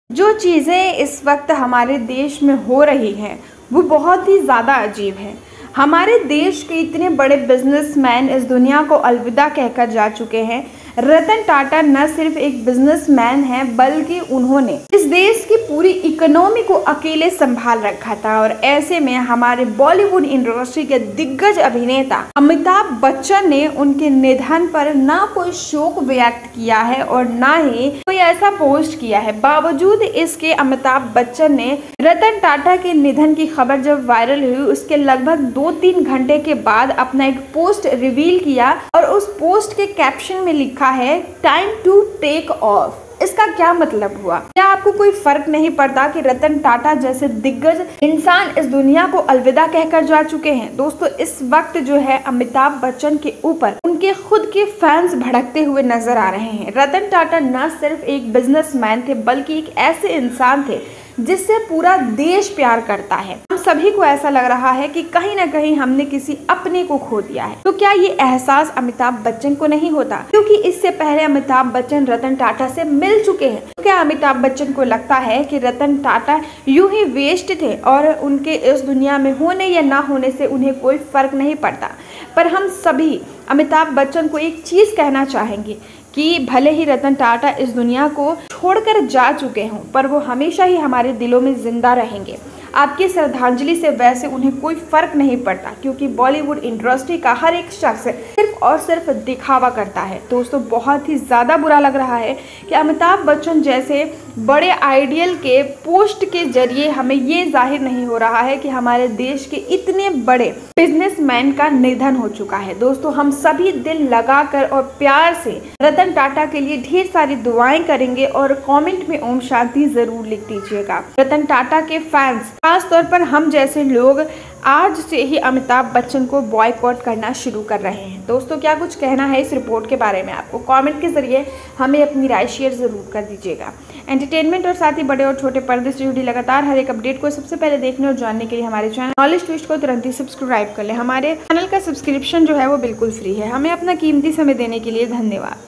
जो चीज़ें इस वक्त हमारे देश में हो रही हैं वो बहुत ही ज़्यादा अजीब है। हमारे देश के इतने बड़े बिजनेसमैन इस दुनिया को अलविदा कहकर जा चुके हैं। रतन टाटा न सिर्फ एक बिजनेसमैन हैं बल्कि उन्होंने इस देश की पूरी इकोनॉमी को अकेले संभाल रखा था। और ऐसे में हमारे बॉलीवुड इंडस्ट्री के दिग्गज अभिनेता अमिताभ बच्चन ने उनके निधन पर ना कोई शोक व्यक्त किया है और ना ही कोई ऐसा पोस्ट किया है। बावजूद इसके अमिताभ बच्चन ने रतन टाटा के निधन की खबर जब वायरल हुई उसके लगभग 2-3 घंटे के बाद अपना एक पोस्ट रिवील किया और उस पोस्ट के कैप्शन में लिखा है टाइम टू टेक ऑफ। इसका क्या मतलब हुआ? क्या आपको कोई फर्क नहीं पड़ता कि रतन टाटा जैसे दिग्गज इंसान इस दुनिया को अलविदा कहकर जा चुके हैं? दोस्तों, इस वक्त जो है अमिताभ बच्चन के ऊपर उनके खुद के फैंस भड़कते हुए नजर आ रहे हैं। रतन टाटा न सिर्फ एक बिजनेसमैन थे बल्कि एक ऐसे इंसान थे जिससे पूरा देश प्यार करता है। हम सभी को ऐसा लग रहा है कि कहीं ना कहीं हमने किसी अपने को खो दिया है। तो क्या ये एहसास अमिताभ बच्चन को नहीं होता? क्योंकि इससे पहले अमिताभ बच्चन रतन टाटा से मिल चुके हैं। तो क्या अमिताभ बच्चन को लगता है कि रतन टाटा यूं ही वेस्ट थे और उनके इस दुनिया में होने या ना होने से उन्हें कोई फर्क नहीं पड़ता? पर हम सभी अमिताभ बच्चन को एक चीज कहना चाहेंगे कि भले ही रतन टाटा इस दुनिया को छोड़कर जा चुके हों पर वो हमेशा ही हमारे दिलों में जिंदा रहेंगे। आपकी श्रद्धांजलि से वैसे उन्हें कोई फर्क नहीं पड़ता क्योंकि बॉलीवुड इंडस्ट्री का हर एक शख्स सिर्फ और सिर्फ दिखावा करता है। दोस्तों, बहुत ही ज़्यादा बुरा लग रहा है कि अमिताभ बच्चन जैसे बड़े आइडियल के पोस्ट के जरिए हमें ये जाहिर नहीं हो रहा है कि हमारे देश के इतने बड़े बिजनेसमैन का निधन हो चुका है। दोस्तों, हम सभी दिल लगाकर और प्यार से रतन टाटा के लिए ढेर सारी दुआएं करेंगे और कमेंट में ओम शांति जरूर लिख दीजिएगा। रतन टाटा के फैंस, खास तौर पर हम जैसे लोग आज से ही अमिताभ बच्चन को बॉयकॉट करना शुरू कर रहे हैं। दोस्तों, क्या कुछ कहना है इस रिपोर्ट के बारे में? आपको कमेंट के जरिए हमें अपनी राय शेयर जरूर कर दीजिएगा। एंटरटेनमेंट और साथ ही बड़े और छोटे पर्दे से जुड़ी लगातार हर एक अपडेट को सबसे पहले देखने और जानने के लिए हमारे चैनल नॉलेज ट्विस्ट को तुरंत ही सब्सक्राइब कर लें। हमारे चैनल का सब्सक्रिप्शन जो है वो बिल्कुल फ्री है। हमें अपना कीमती समय देने के लिए धन्यवाद।